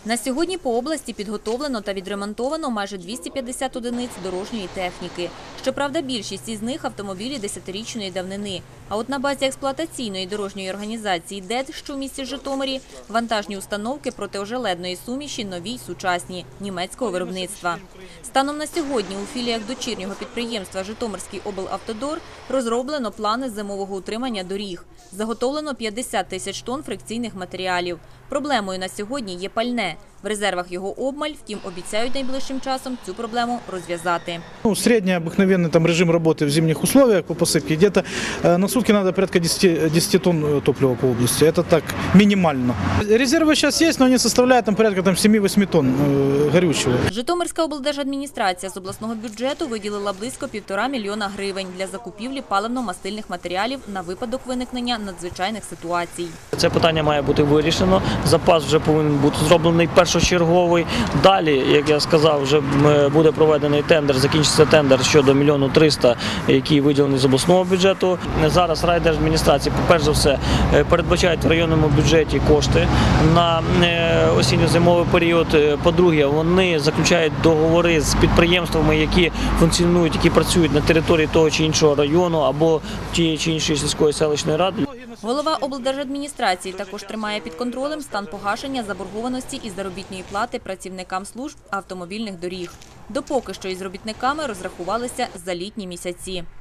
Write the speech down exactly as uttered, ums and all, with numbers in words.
На сьогодні по області підготовлено та відремонтовано майже двісті п'ятдесят одиниць дорожньої техніки. Щоправда, більшість із них – автомобілі десятирічної давнини. А от на базі експлуатаційної дорожньої організації ДЕД, що в місті Житомирі, вантажні установки протиожеледної суміші нові й сучасні, німецького виробництва. Станом на сьогодні у філіях дочірнього підприємства «Житомирський облавтодор» розроблено плани зимового утримання доріг. Заготовлено п'ятдесят тисяч тонн фрикційних матеріалів. Проблемою на сьогодні є пальне. В резервах його обмаль, втім, обіцяють найближчим часом цю проблему розв'язати. Ну, средний обыкновенный там режим работы в зимних условиях по посыпке где-то э, на сутки надо порядка десяти тонн топлива по области. Это так минимально. Резервы сейчас есть, но они составляют там порядка там семи-восьми тонн э, горючего. Житомирська облдержадміністрація з обласного бюджету виділила близько півтора мільйона гривень для закупівлі паливно-мастильних матеріалів на випадок виникнення надзвичайних ситуацій. Це питання має бути вирішено. Запас вже повинен бути зроблений першочерговий. Далі, як я сказав, вже буде проведений тендер, закінчиться тендер щодо мільйону триста, який виділений з обласного бюджету. Зараз райдержадміністрації, по-перше за все, передбачають в районному бюджеті кошти на осінньо-зимовий період. По-друге, вони заключають договори з підприємствами, які функціонують, які працюють на території того чи іншого району або тієї чи іншої сільської селищної ради. Голова облдержадміністрації також тримає під контролем стан погашення заборгованості із заробітної плати працівникам служб автомобільних доріг. Допоки що із робітниками розрахувалися за літні місяці.